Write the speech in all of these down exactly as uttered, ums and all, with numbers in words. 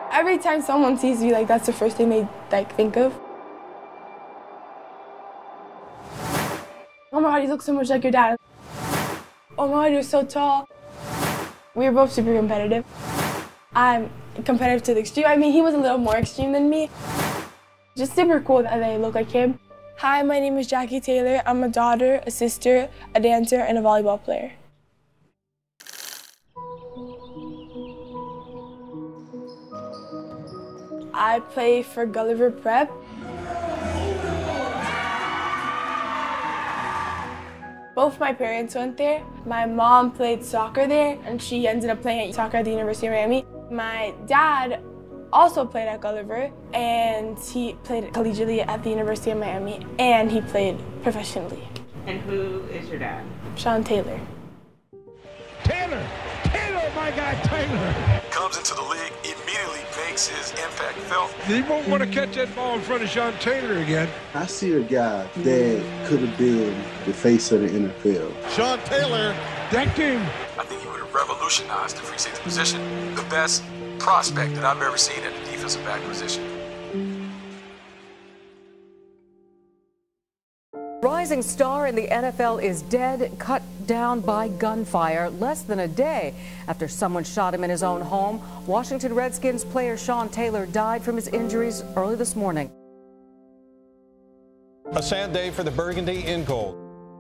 Every time someone sees me, like, that's the first thing they like think of. Oh my God, you look so much like your dad. Oh my God, you're so tall. We were both super competitive. I'm competitive to the extreme. I mean, he was a little more extreme than me. Just super cool that I look like him. Hi, my name is Jackie Taylor. I'm a daughter, a sister, a dancer, and a volleyball player. I play for Gulliver Prep. Both my parents went there. My mom played soccer there, and she ended up playing soccer at the University of Miami. My dad also played at Gulliver, and he played collegiately at the University of Miami, and he played professionally. And who is your dad? Sean Taylor. Taylor! Taylor, my guy, Taylor! Comes into the league, immediately makes his impact felt. He won't want to catch that ball in front of Sean Taylor again. I see a guy that could have been the face of the N F L. Sean Taylor, that game. I think he would have revolutionized the free safety position. The best prospect that I've ever seen at the defensive back position. Rising star in the N F L is dead, cut down by gunfire less than a day after someone shot him in his own home. Washington Redskins player Sean Taylor died from his injuries early this morning. A sad day for the burgundy and gold.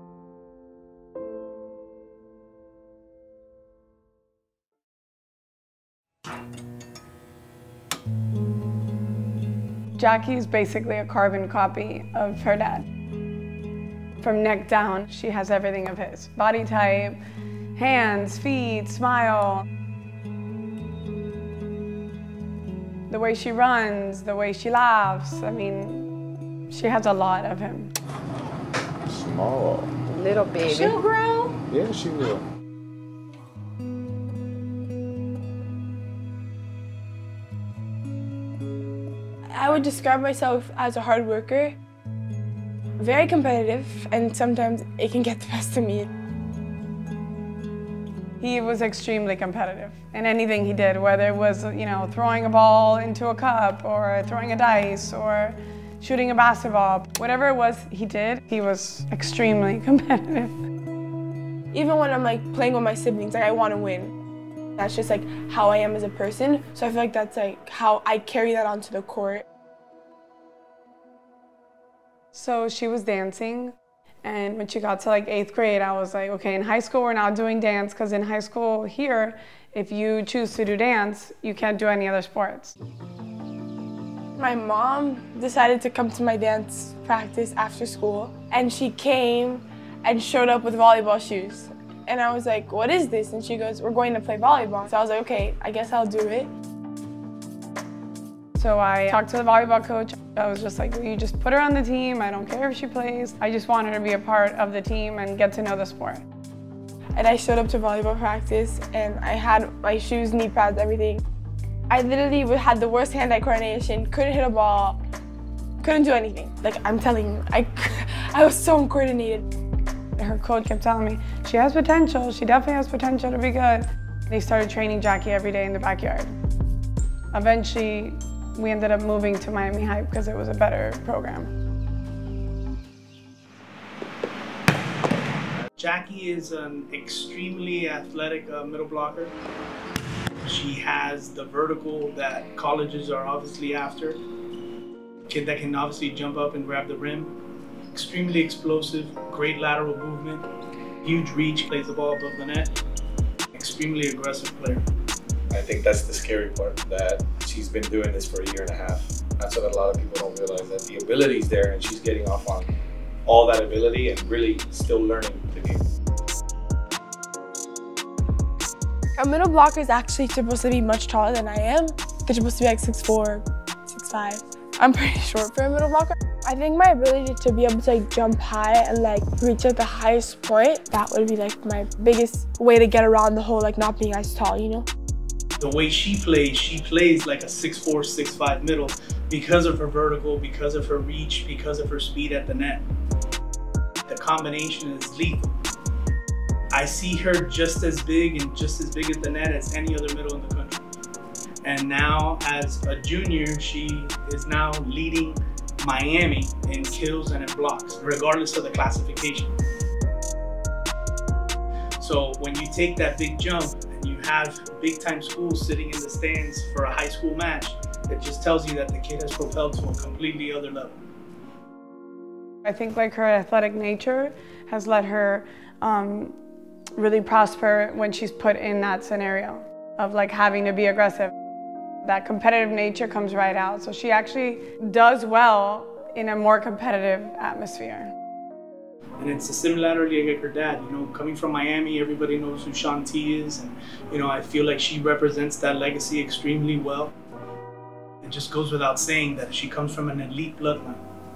Jackie's basically a carbon copy of her dad. From neck down, she has everything of his. Body type, hands, feet, smile. The way she runs, the way she laughs. I mean, she has a lot of him. Small. Little baby. She'll grow. Yeah, she will. I would describe myself as a hard worker. Very competitive, and sometimes it can get the best of me. He was extremely competitive in anything he did, whether it was, you know, throwing a ball into a cup or throwing a dice or shooting a basketball. Whatever it was he did, he was extremely competitive. Even when I'm like playing with my siblings, like I want to win. That's just like how I am as a person. So I feel like that's like how I carry that onto the court. So she was dancing, and when she got to like eighth grade, I was like, okay, in high school we're not doing dance, because in high school here, if you choose to do dance, you can't do any other sports. My mom decided to come to my dance practice after school, and she came and showed up with volleyball shoes. And I was like, what is this? And she goes, we're going to play volleyball. So I was like, okay, I guess I'll do it. So I talked to the volleyball coach. I was just like, will you just put her on the team? I don't care if she plays. I just want her to be a part of the team and get to know the sport. And I showed up to volleyball practice, and I had my shoes, knee pads, everything. I literally had the worst hand-eye coordination, couldn't hit a ball, couldn't do anything. Like, I'm telling you, I, I was so uncoordinated. Her coach kept telling me, she has potential, she definitely has potential to be good. They started training Jackie every day in the backyard. Eventually, we ended up moving to Miami High because it was a better program. Jackie is an extremely athletic uh, middle blocker. She has the vertical that colleges are obviously after. Kid that can obviously jump up and grab the rim. Extremely explosive, great lateral movement, huge reach, plays the ball above the net. Extremely aggressive player. I think that's the scary part, that she's been doing this for a year and a half. That's what a lot of people don't realize, that the ability's there and she's getting off on all that ability and really still learning the game. A middle blocker is actually supposed to be much taller than I am. They're supposed to be like six four, six five. I'm pretty short for a middle blocker. I think my ability to be able to like jump high and like reach at the highest point, that would be like my biggest way to get around the whole like not being as tall, you know? The way she plays, she plays like a six four, six five middle because of her vertical, because of her reach, because of her speed at the net. The combination is lethal. I see her just as big and just as big at the net as any other middle in the country. And now as a junior, she is now leading Miami in kills and in blocks, regardless of the classification. So when you take that big jump and you have big time schools sitting in the stands for a high school match, it just tells you that the kid has propelled to a completely other level. I think like her athletic nature has let her um, really prosper when she's put in that scenario of like having to be aggressive. That competitive nature comes right out. So she actually does well in a more competitive atmosphere. And it's a similarity like her dad. You know, coming from Miami, everybody knows who Shaun T is. And, you know, I feel like she represents that legacy extremely well. It just goes without saying that she comes from an elite bloodline.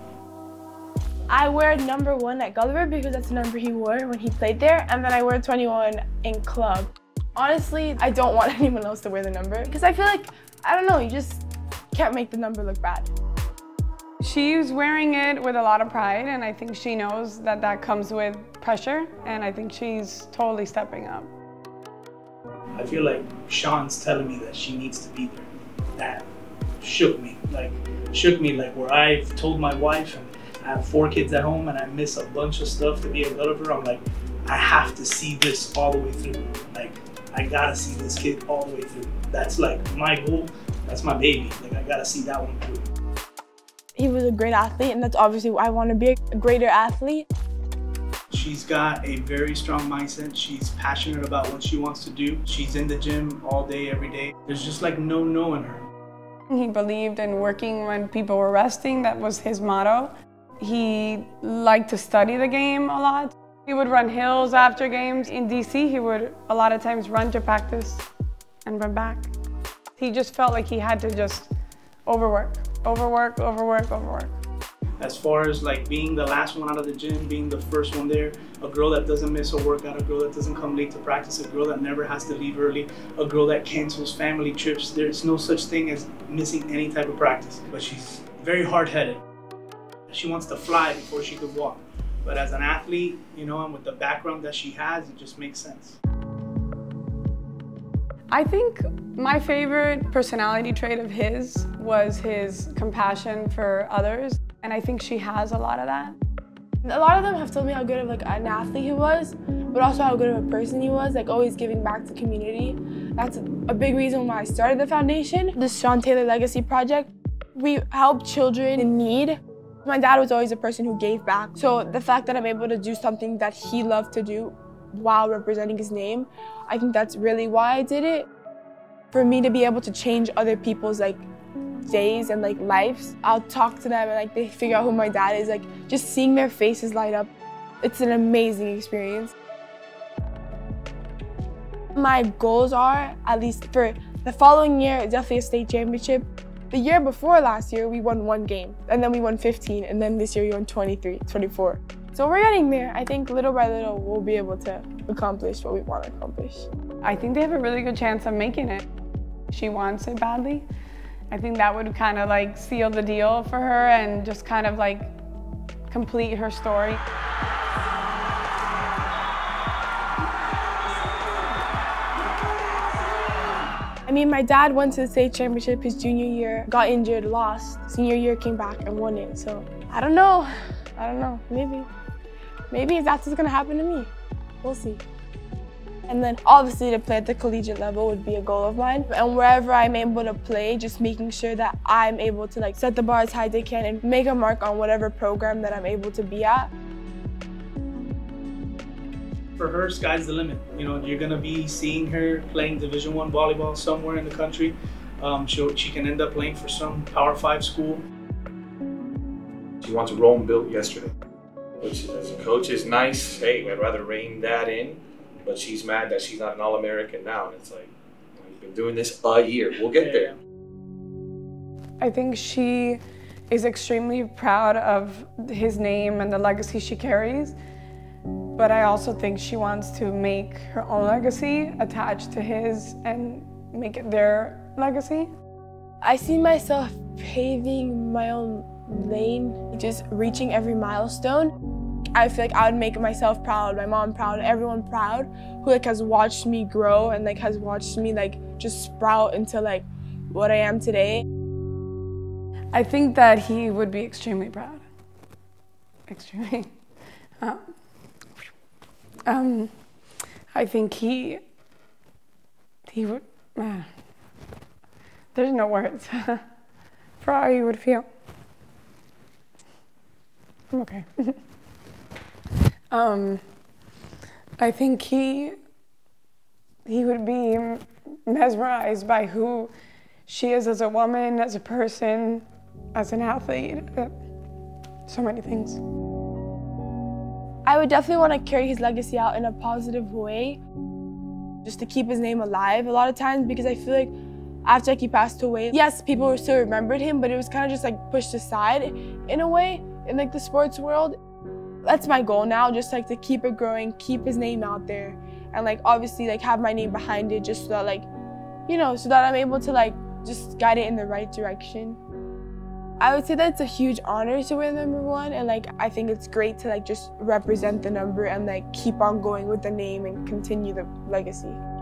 I wear number one at Gulliver because that's the number he wore when he played there. And then I wear twenty-one in club. Honestly, I don't want anyone else to wear the number because I feel like, I don't know, you just can't make the number look bad. She's wearing it with a lot of pride, and I think she knows that that comes with pressure, and I think she's totally stepping up. I feel like Shaun's telling me that she needs to be there. That shook me, like shook me like where I've told my wife, and I have four kids at home and I miss a bunch of stuff to be a Gulliver. I'm like, I have to see this all the way through. Like, I gotta see this kid all the way through. That's like my goal, that's my baby. Like, I gotta see that one through. He was a great athlete, and that's obviously why I want to be a greater athlete. She's got a very strong mindset. She's passionate about what she wants to do. She's in the gym all day, every day. There's just like no no in her. He believed in working when people were resting. That was his motto. He liked to study the game a lot. He would run hills after games. In D C, he would a lot of times run to practice and run back. He just felt like he had to just overwork, overwork, overwork, overwork. As far as like being the last one out of the gym, being the first one there, a girl that doesn't miss a workout, a girl that doesn't come late to practice, a girl that never has to leave early, a girl that cancels family trips. There's no such thing as missing any type of practice. But she's very hard-headed. She wants to fly before she could walk. But as an athlete, you know, and with the background that she has, it just makes sense. I think my favorite personality trait of his was his compassion for others. And I think she has a lot of that. A lot of them have told me how good of like an athlete he was, but also how good of a person he was, like always giving back to the community. That's a big reason why I started the foundation, this Shaun Taylor Legacy Project. We help children in need. My dad was always a person who gave back. So the fact that I'm able to do something that he loved to do while representing his name, I think that's really why I did it. For me to be able to change other people's like days and like lives, I'll talk to them and like they figure out who my dad is, like just seeing their faces light up. It's an amazing experience. My goals are, at least for the following year, definitely a state championship. The year before last year, we won one game, and then we won fifteen, and then this year we won twenty-three, twenty-four. So we're getting there. I think little by little, we'll be able to accomplish what we want to accomplish. I think they have a really good chance of making it. She wants it badly. I think that would kind of like seal the deal for her and just kind of like complete her story. I mean, my dad went to the state championship his junior year, got injured, lost. Senior year came back and won it. So I don't know. I don't know. Maybe. Maybe that's what's gonna happen to me. We'll see. And then obviously to play at the collegiate level would be a goal of mine. And wherever I'm able to play, just making sure that I'm able to like set the bar as high as they can and make a mark on whatever program that I'm able to be at. For her, sky's the limit. You know, you're gonna be seeing her playing Division One volleyball somewhere in the country. Um, she she can end up playing for some Power Five school. She wants Rome built yesterday, which as a coach is nice. Hey, I'd rather rein that in. But she's mad that she's not an All-American now. And it's like, you've been doing this a year. We'll get there. I think she is extremely proud of his name and the legacy she carries. But I also think she wants to make her own legacy attached to his and make it their legacy. I see myself paving my own lane, just reaching every milestone. I feel like I would make myself proud, my mom proud, everyone proud who like has watched me grow and like has watched me like just sprout into like what I am today. I think that he would be extremely proud. Extremely. Um, um, I think he, he would, uh, there's no words for how he would feel. I'm okay. um, I think he, he would be mesmerized by who she is as a woman, as a person, as an athlete, uh, so many things. I would definitely want to carry his legacy out in a positive way, just to keep his name alive a lot of times, because I feel like after like, he passed away, yes, people still remembered him, but it was kind of just like pushed aside in a way in like the sports world. That's my goal now, just like to keep it growing, keep his name out there, and like obviously like have my name behind it, just so that like, you know, so that I'm able to like just guide it in the right direction. I would say that it's a huge honor to win number one, and like I think it's great to like just represent the number and like keep on going with the name and continue the legacy.